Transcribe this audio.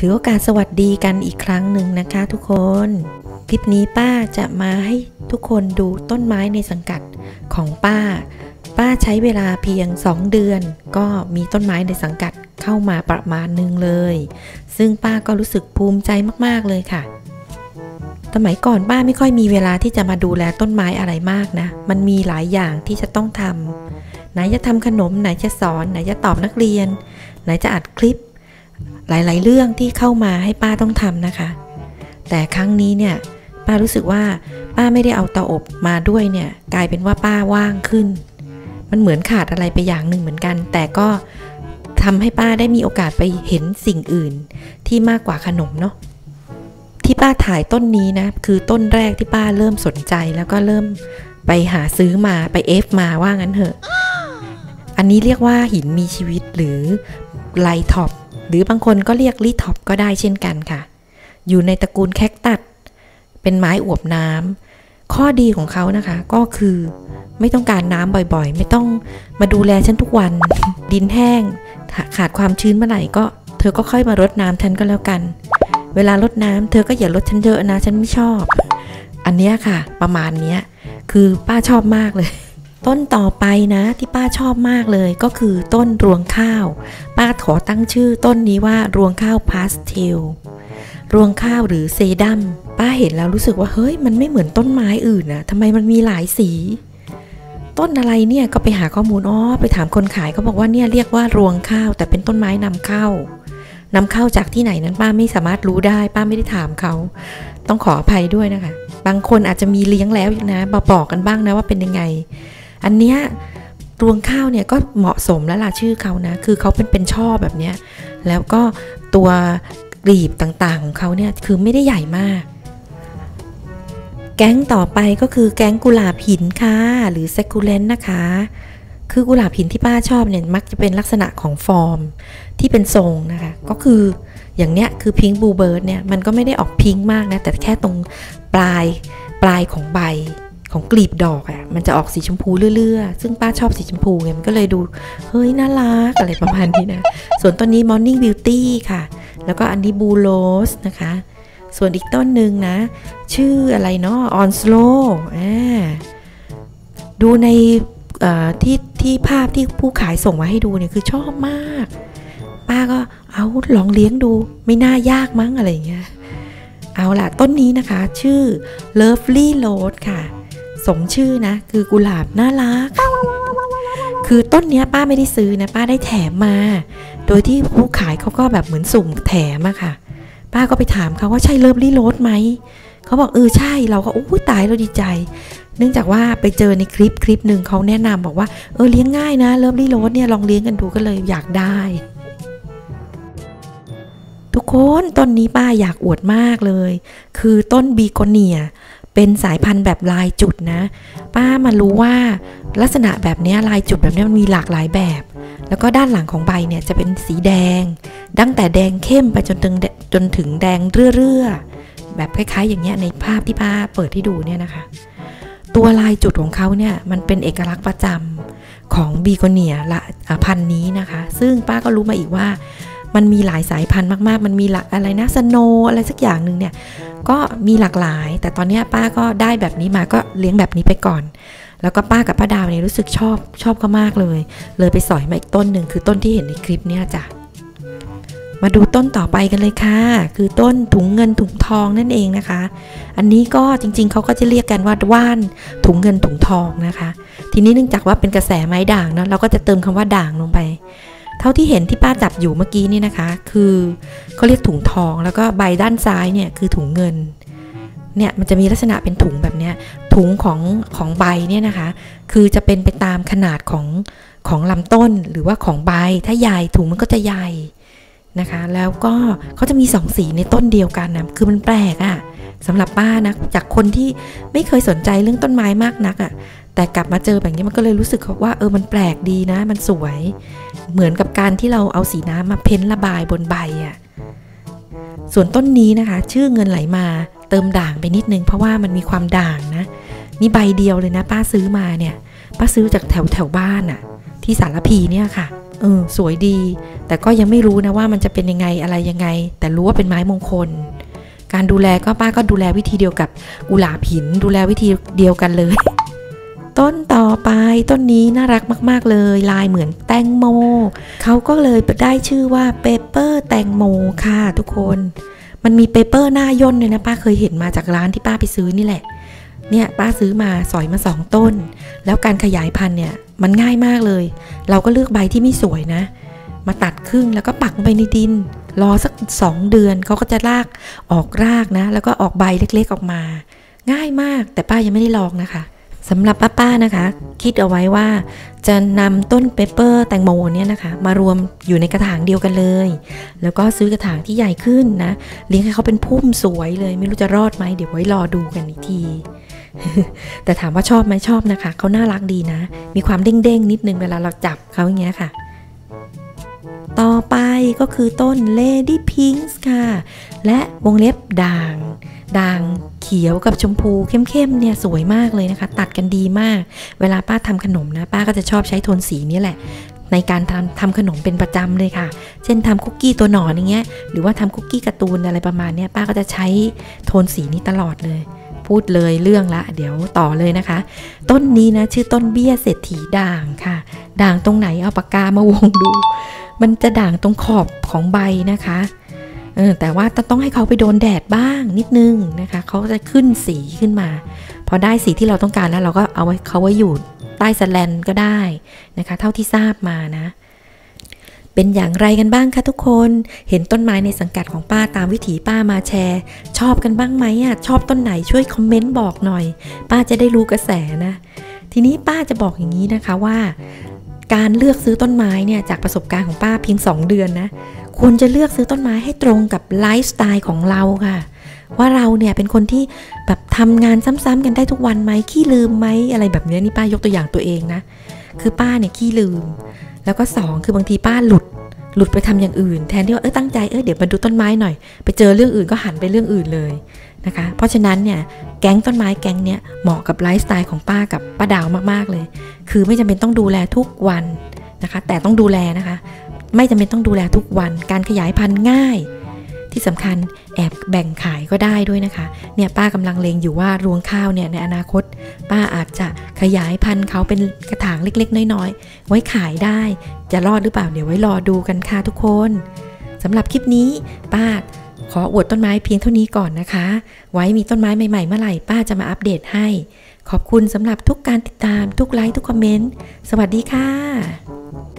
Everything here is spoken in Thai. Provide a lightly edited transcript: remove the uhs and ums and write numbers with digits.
ถือโอกาสสวัสดีกันอีกครั้งหนึ่งนะคะทุกคนคลิปนี้ป้าจะมาให้ทุกคนดูต้นไม้ในสังกัดของป้าใช้เวลาเพียง2 เดือนก็มีต้นไม้ในสังกัดเข้ามาประมาณนึงเลยซึ่งป้าก็รู้สึกภูมิใจมากๆเลยค่ะสมัยก่อนป้าไม่ค่อยมีเวลาที่จะมาดูแลต้นไม้อะไรมากนะมันมีหลายอย่างที่จะต้องทำไหนจะทำขนมไหนจะสอนไหนจะตอบนักเรียนไหนจะอัดคลิปหลายๆเรื่องที่เข้ามาให้ป้าต้องทำนะคะแต่ครั้งนี้เนี่ยป้ารู้สึกว่าป้าไม่ได้เอาเตาอบมาด้วยเนี่ยกลายเป็นว่าป้าว่างขึ้นมันเหมือนขาดอะไรไปอย่างหนึ่งเหมือนกันแต่ก็ทำให้ป้าได้มีโอกาสไปเห็นสิ่งอื่นที่มากกว่าขนมเนาะที่ป้าถ่ายต้นนี้นะคือต้นแรกที่ป้าเริ่มสนใจแล้วก็เริ่มไปหาซื้อมาไปเอฟมาว่างั้นเถอะอันนี้เรียกว่าหินมีชีวิตหรือไลท็อปหรือบางคนก็เรียกลีท็อปก็ได้เช่นกันค่ะอยู่ในตระกูลแคคตัสเป็นไม้อวบน้ำข้อดีของเขานะคะก็คือไม่ต้องการน้ำบ่อยๆไม่ต้องมาดูแลฉันทุกวันดินแห้งขาดความชื้นเมื่อไหร่ก็เธอก็ค่อยมารดน้ำฉันก็แล้วกันเวลารดน้ำเธอก็อย่ารดฉันเยอะนะฉันไม่ชอบอันนี้ค่ะประมาณนี้คือป้าชอบมากเลยต้นต่อไปนะที่ป้าชอบมากเลยก็คือต้นรวงข้าวป้าขอตั้งชื่อต้นนี้ว่ารวงข้าวพาสเทลรวงข้าวหรือเซดัมป้าเห็นแล้วรู้สึกว่าเฮ้ยมันไม่เหมือนต้นไม้อื่นนะทำไมมันมีหลายสีต้นอะไรเนี่ยก็ไปหาข้อมูลไปถามคนขายเขาบอกว่าเนี่ยเรียกว่ารวงข้าวแต่เป็นต้นไม้นำเข้าจากที่ไหนนั้นป้าไม่สามารถรู้ได้ป้าไม่ได้ถามเขาต้องขออภัยด้วยนะคะบางคนอาจจะมีเลี้ยงแล้วนะบอกกันบ้างนะว่าเป็นยังไงอันเนี้ยรวงข้าวเนี่ยก็เหมาะสมแล้วล่ะชื่อเขานะคือเขาเป็นช่อแบบเนี้ยแล้วก็ตัวกลีบต่างๆของเขาเนี่ยคือไม่ได้ใหญ่มากแก๊งต่อไปก็คือแก๊งกุหลาบหินค่ะหรือแซคูเลนนะคะคือกุหลาบหินที่ป้าชอบเนี่ยมักจะเป็นลักษณะของฟอร์มที่เป็นทรงนะคะก็คืออย่างเนี้ยคือพิงค์บลูเบิร์ดเนี่ยมันก็ไม่ได้ออกพิงค์มากนะแต่แค่ตรงปลายของใบของกลีบดอกอ่ะมันจะออกสีชมพูเรื่อยๆซึ่งป้าชอบสีชมพูไงมันก็เลยดูเฮ้ยน่ารักอะไรประมาณนี้นะส่วนต้นนี้ Morning Beauty ค่ะแล้วก็อันนี้ Blue Rose นะคะส่วนอีกต้นหนึ่งนะชื่ออะไรเนาะ Onslow ดูในที่ภาพที่ผู้ขายส่งมาให้ดูเนี่ยคือชอบมากป้าก็เอาลองเลี้ยงดูไม่น่ายากมั้งอะไรอย่างเงี้ยเอาล่ะต้นนี้นะคะชื่อ Lovely Rose ค่ะสมชื่อนะคือกุหลาบน่ารักคือต้นเนี้ยป้าไม่ได้ซื้อนะป้าได้แถมมาโดยที่ผู้ขายเขาก็แบบเหมือนสุ่มแถมอะค่ะป้าก็ไปถามเขาว่าใช่ Lovely Rose ไหมเขาบอกใช่เราก็อู้ตายเราดีใจเนื่องจากว่าไปเจอในคลิปหนึ่งเขาแนะนำบอกว่าเลี้ยงง่ายนะ Lovely Rose เนี่ยลองเลี้ยงกันดูก็เลยอยากได้ทุกคนต้นนี้ป้าอยากอวดมากเลยคือต้นบีโกเนียเป็นสายพันธุ์แบบลายจุดนะป้ามารู้ว่าลักษณะแบบนี้ลายจุดแบบนี้มันมีหลากหลายแบบแล้วก็ด้านหลังของใบเนี่ยจะเป็นสีแดงตั้งแต่แดงเข้มไปจนถึงแดงเรื่อๆแบบคล้ายๆอย่างเงี้ยในภาพที่ป้าเปิดให้ดูเนี่ยนะคะตัวลายจุดของเขาเนี่ยมันเป็นเอกลักษณ์ประจำของบีโกเนียละพันธุ์นี้นะคะซึ่งป้าก็รู้มาอีกว่ามันมีหลายสายพันธุ์มากๆมันมีอะไรนะสโนอะไรสักอย่างหนึ่งเนี่ยก็มีหลากหลายแต่ตอนนี้ป้าก็ได้แบบนี้มาก็เลี้ยงแบบนี้ไปก่อนแล้วก็ป้ากับป้าดาวเนี่ยรู้สึกชอบเขามากเลยไปสอยมาอีกต้นหนึ่งคือต้นที่เห็นในคลิปเนี่ยจ้ะมาดูต้นต่อไปกันเลยค่ะคือต้นถุงเงินถุงทองนั่นเองนะคะอันนี้ก็จริงๆเขาก็จะเรียกกันว่าว่านถุงเงินถุงทองนะคะทีนี้เนื่องจากว่าเป็นกระแสไม้ด่างเนาะเราก็จะเติมคำว่าด่างลงไปเท่าที่เห็นที่ป้าจับอยู่เมื่อกี้นี่นะคะคือเขาเรียกถุงทองแล้วก็ใบด้านซ้ายเนี่ยคือถุงเงินเนี่ยมันจะมีลักษณะเป็นถุงแบบเนี้ยถุงของใบเนี่ยนะคะคือจะเป็นไปตามขนาดของลำต้นหรือว่าของใบถ้าใหญ่ถุงมันก็จะใหญ่นะคะแล้วก็เขาจะมี2สีในต้นเดียวกันนะคือมันแปลกอะสำหรับป้านะจากคนที่ไม่เคยสนใจเรื่องต้นไม้มากนักอะแต่กลับมาเจอแบบนี้มันก็เลยรู้สึกว่ามันแปลกดีนะมันสวยเหมือนกับการที่เราเอาสีน้ำมาเพ้นระบายบนใบอะส่วนต้นนี้นะคะชื่อเงินไหลมาเติมด่างไปนิดนึงเพราะว่ามันมีความด่างนะมีใบเดียวเลยนะป้าซื้อมาเนี่ยป้าซื้อจากแถวบ้านอะที่สารพีเนี่ยค่ะสวยดีแต่ก็ยังไม่รู้นะว่ามันจะเป็นยังไงอะไรยังไงแต่รู้ว่าเป็นไม้มงคลการดูแลก็ป้าก็ดูแลวิธีเดียวกับกุหลาบหินดูแลวิธีเดียวกันเลยต้นต่อไปต้นนี้น่ารักมากๆเลยลายเหมือนแตงโมเขาก็เลยได้ชื่อว่าเปเปอร์แตงโมค่ะทุกคนมันมีเปเปอร์หน้าย่นเลยนะป้าเคยเห็นมาจากร้านที่ป้าไปซื้อนี่แหละเนี่ยป้าซื้อมาสอยมา2 ต้นแล้วการขยายพันธุ์เนี่ยมันง่ายมากเลยเราก็เลือกใบที่ไม่สวยนะมาตัดครึ่งแล้วก็ปักไปในดินรอสัก2 เดือนเขาก็จะออกรากนะแล้วก็ออกใบเล็กๆออกมาง่ายมากแต่ป้ายังไม่ได้ลองนะคะสำหรับป้าๆนะคะคิดเอาไว้ว่าจะนำต้นเปเปอร์แตงโมเนี่ยนะคะมารวมอยู่ในกระถางเดียวกันเลยแล้วก็ซื้อกระถางที่ใหญ่ขึ้นนะเลี้ยงให้เขาเป็นพุ่มสวยเลยไม่รู้จะรอดไหมเดี๋ยวไว้รอดูกันอีกที แต่ถามว่าชอบไหมชอบนะคะเขาน่ารักดีนะมีความเด้งๆนิดนึงเวลาเราจับเขาอย่างเงี้ยค่ะต่อไปก็คือต้น Lady Pinks ค่ะและวงเล็บด่างเขียวกับชมพูเข้มๆเนี่ยสวยมากเลยนะคะตัดกันดีมากเวลาป้าทำขนมนะป้าก็จะชอบใช้โทนสีนี้แหละในการทำขนมเป็นประจำเลยค่ะเช่นทำคุกกี้ตัวหนอนอย่างเงี้ยหรือว่าทำคุกกี้การ์ตูนอะไรประมาณเนี้ยป้าก็จะใช้โทนสีนี้ตลอดเลยพูดเลยเรื่องละเดี๋ยวต่อเลยนะคะต้นนี้นะชื่อต้นเบี้ยเศรษฐีด่างค่ะด่างตรงไหนเอาปากกามาวงดูมันจะด่างตรงขอบของใบนะคะแต่ว่าต้องให้เขาไปโดนแดดบ้างนิดนึงนะคะเขาจะขึ้นสีขึ้นมาพอได้สีที่เราต้องการแล้วเราก็เอาเขาไว้อยู่ใต้สแลนก็ได้นะคะเท่าที่ทราบมานะเป็นอย่างไรกันบ้างคะทุกคนเห็นต้นไม้ในสังกัดของป้าตามวิถีป้ามาแชร์ชอบกันบ้างไหมชอบต้นไหนช่วยคอมเมนต์บอกหน่อยป้าจะได้รู้กระแสนะทีนี้ป้าจะบอกอย่างนี้นะคะว่าการเลือกซื้อต้นไม้เนี่ยจากประสบการณ์ของป้าเพียง2 เดือนนะควรจะเลือกซื้อต้นไม้ให้ตรงกับไลฟ์สไตล์ของเราค่ะว่าเราเนี่ยเป็นคนที่แบบทำงานซ้ำๆกันได้ทุกวันไหมขี้ลืมไหมอะไรแบบนี้นี่ป้ายกตัวอย่างตัวเองนะคือป้าเนี่ยขี้ลืมแล้วก็2คือบางทีป้าหลุดไปทำอย่างอื่นแทนที่ว่าตั้งใจเดี๋ยวมาดูต้นไม้หน่อยไปเจอเรื่องอื่นก็หันไปเรื่องอื่นเลยนะคะเพราะฉะนั้นเนี่ยแก๊งต้นไม้แก๊งเนี้ยเหมาะกับไลฟ์สไตล์ของป้ากับป้าดาวมากๆเลยคือไม่จำเป็นต้องดูแลทุกวันนะคะแต่ต้องดูแลนะคะไม่จำเป็นต้องดูแลทุกวันการขยายพันธุ์ง่ายที่สำคัญแอบแบ่งขายก็ได้ด้วยนะคะเนี่ยป้ากำลังเลงอยู่ว่ารวงข้าวเนี่ยในอนาคตป้าอาจจะขยายพันธุ์เขาเป็นกระถางเล็กๆน้อยๆไว้ขายได้จะรอดหรือเปล่าเดี๋ยวไว้รอดูกันค่ะทุกคนสำหรับคลิปนี้ป้าขออวดต้นไม้เพียงเท่านี้ก่อนนะคะไว้มีต้นไม้ใหม่ๆเมื่อไหร่ป้าจะมาอัปเดตให้ขอบคุณสำหรับทุกการติดตามทุกไลค์ทุกคอมเมนต์สวัสดีค่ะ